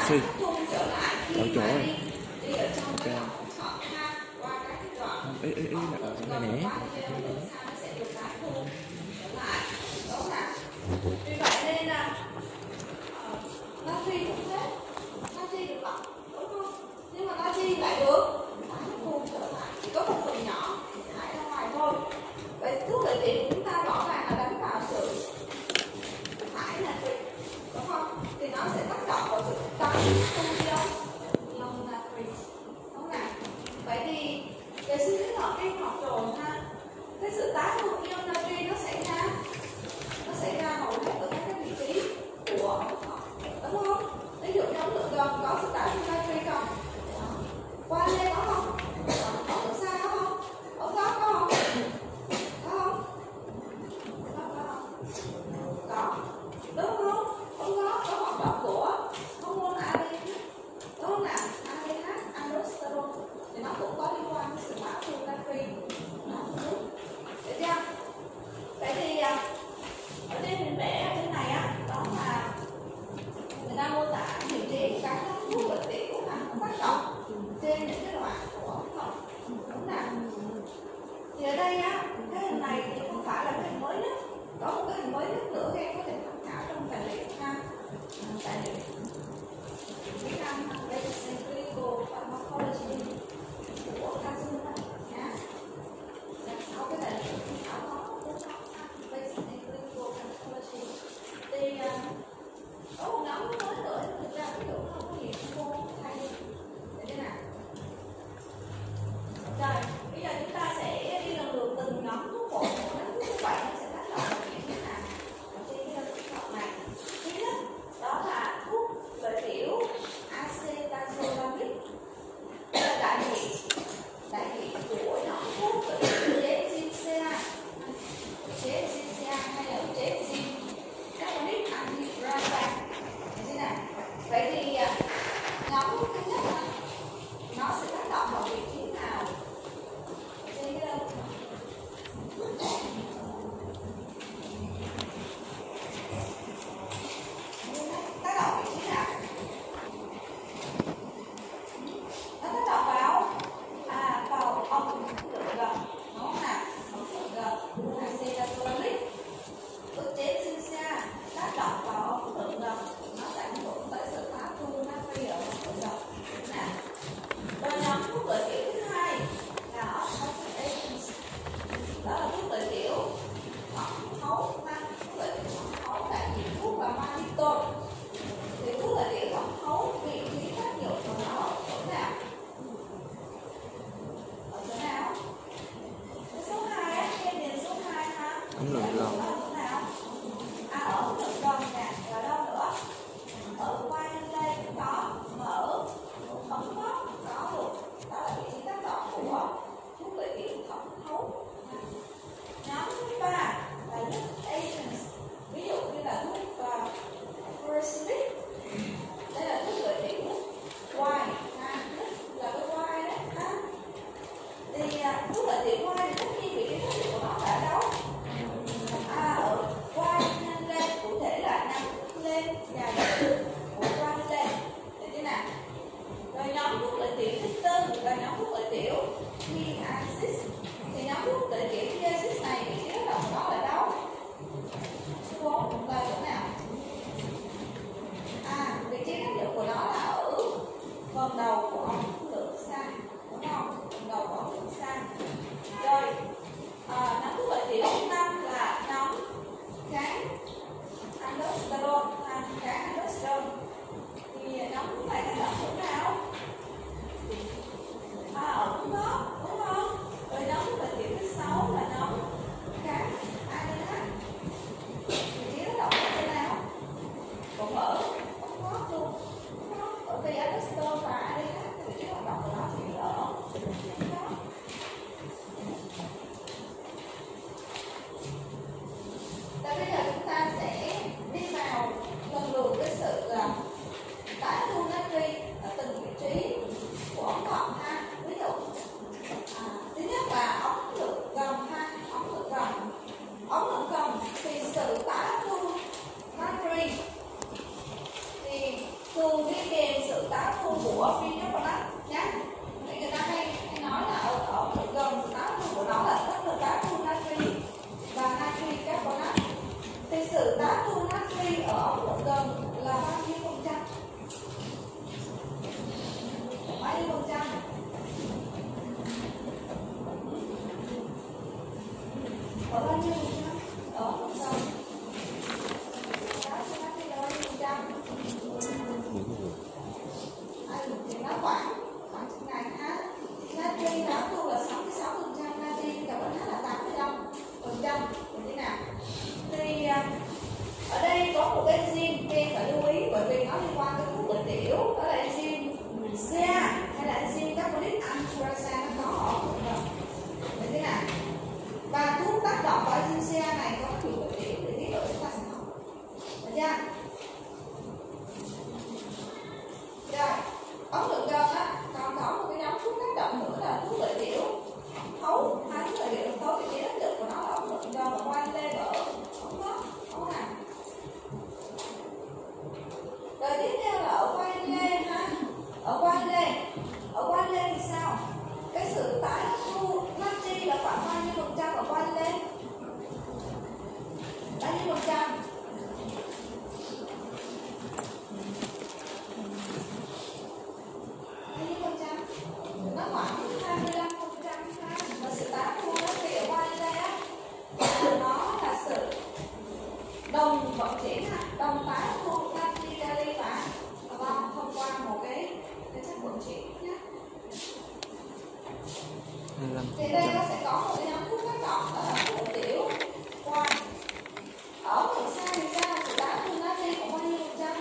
suy ở chỗ này. Ok. Ý là ở chỗ này nè. Vì vậy nên là natri cũng thế, natri được lọc đúng không? Nhưng mà natri lại được phun trở lại, chỉ có một phần nhỏ thải ra ngoài thôi. Vậy thuốc lợi tiểu của chúng ta rõ ràng là đánh vào sự thải natri, đúng không? Thì nó sẽ tác động vào sự tăng ion natri, đúng không nào? Vậy thì về sinh lý học em học rồi ha, cái sự tái phân ion natri nó xảy ra hầu hết ở các cái vị trí của ống thận, đúng không? Ví dụ trong lượng gần có sự tái phân natri không? Qua lên có không? Có ở xa có không? Ở đó có không? Có không? Có, đúng không? Ở đó có hoạt động của hormone ADH, đúng không nào? ADH, aldosterone thì nó cũng có liên quan đến sự tái phân natri. Được chưa? Vậy thì ở trên hình vẽ ở trên này á, đó là người ta mô tả vị trí các thuốc lợi tiểu tác động trên những cái đoạn của ống thận, đúng nào? Thì ở đây á, cái hình này thì không phải là cái hình mới nhất, có một cái hình mới nhất nữa các em có thể tham khảo trong tài liệu ha. Tài liệu tiếng Anh Basic Clinical Pharmacology của Kazun đó nhá. Sau cái tài liệu tham khảo đó Basic Clinical Pharmacology thì có một nhóm mới nữa, thực ra ví dụ nó không có gì cô thay đi để thế nào. Rồi bây giờ chúng ta sẽ đi lần lượt từng nhóm thuốc bổ thuốc như vậy nó sẽ tác động vào những cái nào ở trên cái thực phẩm này. Thứ nhất đó là thuốc lợi tiểu acetazolamide, đây là đại diện của nhóm thuốc lợi tiểu chế Ginsea hay là chế Zin carbonic antihypertensive. Thế nào? Vậy thì nhóm thuốc thứ nhất là nó sẽ tác động vào vị trí nào trên cái đâu? Tác động vị trí nào? Nó tác động vào vào ống thượng gần, đúng không nào? Ống thượng gần acetazolamide. Ức chế Ginsea tác động vào ống thượng gần, nó sẽ ảnh hưởng tới sự hấp thu natri ở ống thượng gần. Nào. Rồi nhóm thuốc lợi tiểu thứ hai là oxalates, đó là thuốc lợi tiểu thẩm thấu, thuốc lợi tiểu thẩm thấu đại diện thuốc là mannitol. Thì thuốc lợi tiểu thẩm thấu vị trí tác dụng của nó ở chỗ nào? Ở chỗ nào? Cái số 2 á, em nhìn số 2 ha. Ống lượng gần. Ở chỗ nào? Ở ống lượng gần nè, rồi đâu nữa? Ở quai lên đây cũng có, mở ống móc có luôn. Đó là vị trí tác động của thuốc lợi tiểu thẩm thấu. Nhóm thứ ba là lip agents, ví dụ như là thuốc furosemide, đây là thuốc lợi tiểu quai, là cái quai đấy ha. Thì thuốc lợi tiểu quai thì tất nhiên vị trí tác dụng của nó là ở đâu? Ở ở bao nhiêu phần trăm? Ở 100. Đó, cho natri là bao nhiêu phần trăm? Thì nó khoảng chục ngày ha. Natri đã thu là 66%, natri cộng với H là 85%. Được thế nào? Thì ở đây có một cái enzyme em phải lưu ý, bởi vì nó liên quan tới thuốc lợi tiểu, đó là enzyme CA hay là enzyme carbonic anhydrasa, nó có ở được thế nào? Và thuốc tác động vào enzyme CA này có nhiều lợi tiểu để tiết lộ chúng ta sẽ học. Được chưa? Rồi, ống lượng đơn á, còn có một cái nhóm thuốc tác động nữa là thuốc lợi tiểu thấu. Hai thuốc lợi tiểu thấu thì cái tác dụng của nó là ống lượng đơn và quan lê ở ống đó, ống này. Rồi tiếp theo là ở quan lê ha. Ở quan lê thì sao? Cái sự tái hấp thu natri là khoảng bao nhiêu phần trăm ở quan lê? Bao nhiêu phần trăm? Nó khoảng 25% ha. Và sự tái hấp thu natri ở quan lê á, nó là sự đồng vận chuyển ha, đồng tái hấp thu natri, kali và carbon thông qua một cái chất vận chuyển nhé. Thì đây nó sẽ có một cái nhóm thuốc tác động đó là thuốc lợi tiểu quan. Ở lượng xa thì sao? Sự tái hấp thu natri khoảng bao nhiêu phần trăm?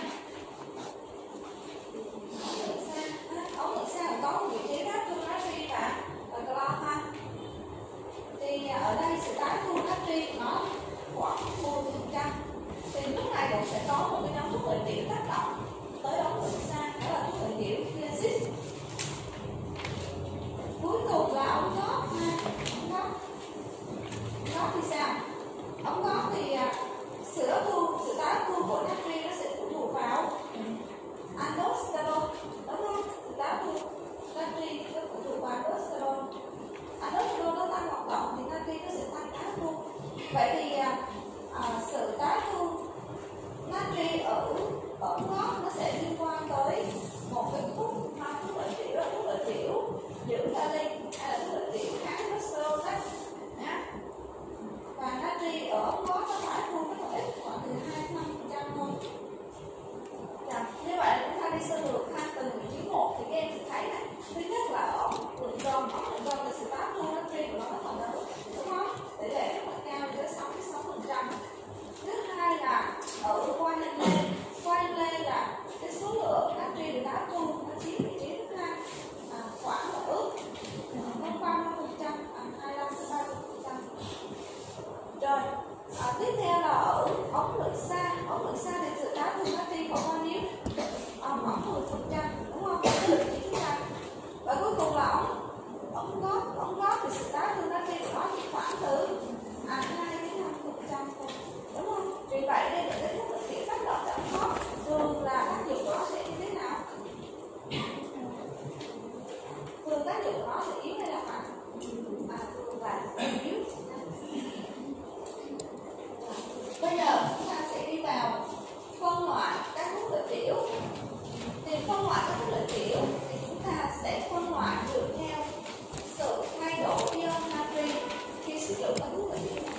Ở lượng xa có một vị trí hấp thu natri và carbon ha. Thì ở đây sự tái hấp thu natri nó khoảng 10%. Thì lúc này cũng sẽ có một cái nhóm thuốc lợi tiểu tác động tới ống lượng xa, đó là thuốc lợi tiểu kinesis. Cuối cùng là ống gót ha. Ống gót thì sao? Ống gót thì sự tái hấp thu của natri nó sẽ phụ thuộc vào aldosterone, đúng không? Sự tái hấp thu natri nó phụ thuộc vào aldosterone. Aldosterone nó tăng hoạt động thì natri nó sẽ tăng tái hấp thu. Vậy thì sự tái hấp thu natri ở ống gót nó sẽ liên quan tới một cái thuốc lợi tiểu, là thuốc lợi tiểu giữ kali hay là thuốc lợi tiểu kháng cholesterol đó nhá. Và natri ở ống gót nó tái hấp thu rất là ít, khoảng từ 2-5% thôi. Như vậy là chúng ta đi sơ lược ha, từng vị trí một thì các em sẽ thấy này. Thứ nhất là ở ống lượng đơn là sự tái hấp thu natri của nó rất là lớn, đúng không? Tỷ lệ rất là cao, tới 66%. Thứ hai là ở quan lê là cái số lượng natri được tái hấp thu nó chiếm vị trí thứ hai, khoảng là ước 0,5%, 25-30%. Rồi tiếp theo là ở ống lượng xa thì sự tái hấp thu natri khoảng bao nhiêu? Khoảng 10%, đúng không? Cái vị trí thứ hai. Và cuối cùng là ống gót thì sự tái hấp thu natri của nó chỉ khoảng từ 2-5% thôi, đúng không? Vì vậy đây là cái thuốc lợi tiểu tác động tại ống gót, thường là tác dụng của nó sẽ như thế nào? Thường tác dụng của nó sẽ yếu hay là mạnh? Thường là yếu. Bây giờ chúng ta sẽ đi vào phân loại các thuốc lợi tiểu. Thì phân loại các thuốc lợi tiểu thì chúng ta sẽ phân loại dựa theo sự thay đổi ion natri khi sử dụng các thuốc lợi tiểu.